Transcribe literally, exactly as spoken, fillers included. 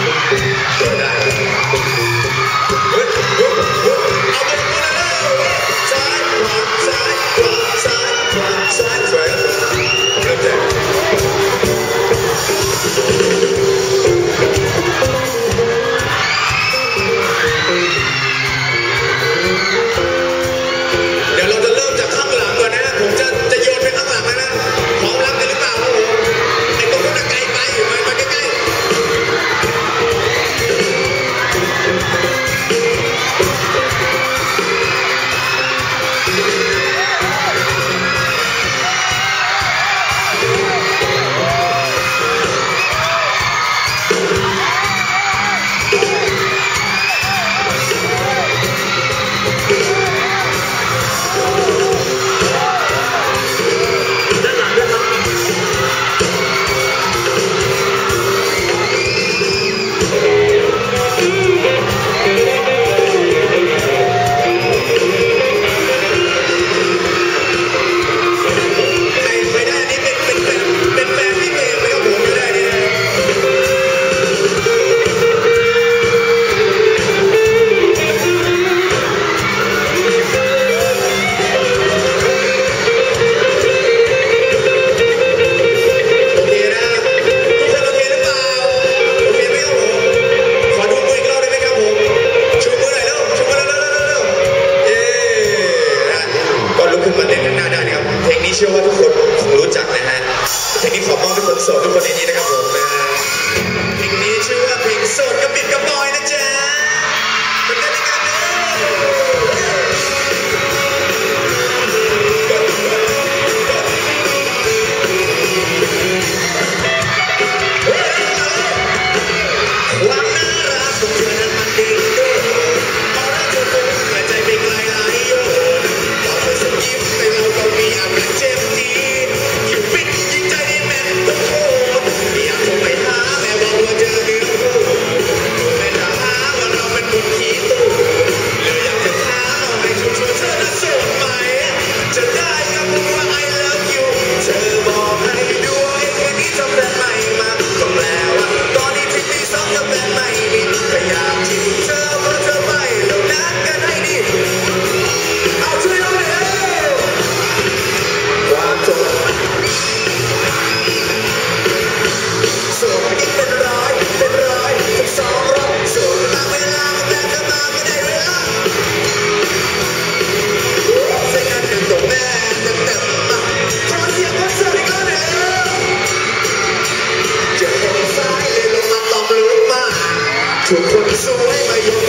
เชื่อว่าทุกคนคงรู้จักนะฮะเพลงนี้ขอมอบให้คนโสดทุกคนในนี้นะครับผมนะฮะเพลงนี้ชื่อว่าเพลงโสดกับปิดกับบอยนะจ๊ะเป็นกันกันนะความน่ารักของเธอนั้นมันดีเกินพอรักเธอคงหัวใจไปไกลหลายโยนพอเธอส่งยิ้มไปเราก็มีอาการเจ็บทียิ่งปิดยิ่งใจได้แม่นต้องโคตรอยากโทรไปหาแม่บอกว่าเจอเนื้อคู่ไม่ถามหาว่าเราเป็นคนขี้ตู้เลยอยากจะถามเอาให้ชัวร์ๆเธอนั้นโสดไหมจะได้กับมึงว่า I love you เธอบอกให้ด้วยวันนี้ทำแฟนใหม่มาก็แปลว่าตอนนี้ที่ตีสองกับแฟนใหม่มีพยายามที่เธอเพราะเธอไม่เรานัดกันให้ดีเอาช่วยเราเร็วความจบโสดอีกเป็นร้อยเป็นร้อยเป็นสองร้อยโสดมาเวลาแต่จะมาไม่ได้เวลาใช้งานกันตัวแม่เต็มเต็มมาขอเสียงคนโสดอีกแล้วเร็วเจอคนซ้ายเลยลงมาตอบลุกมาทุกคนสวยมายก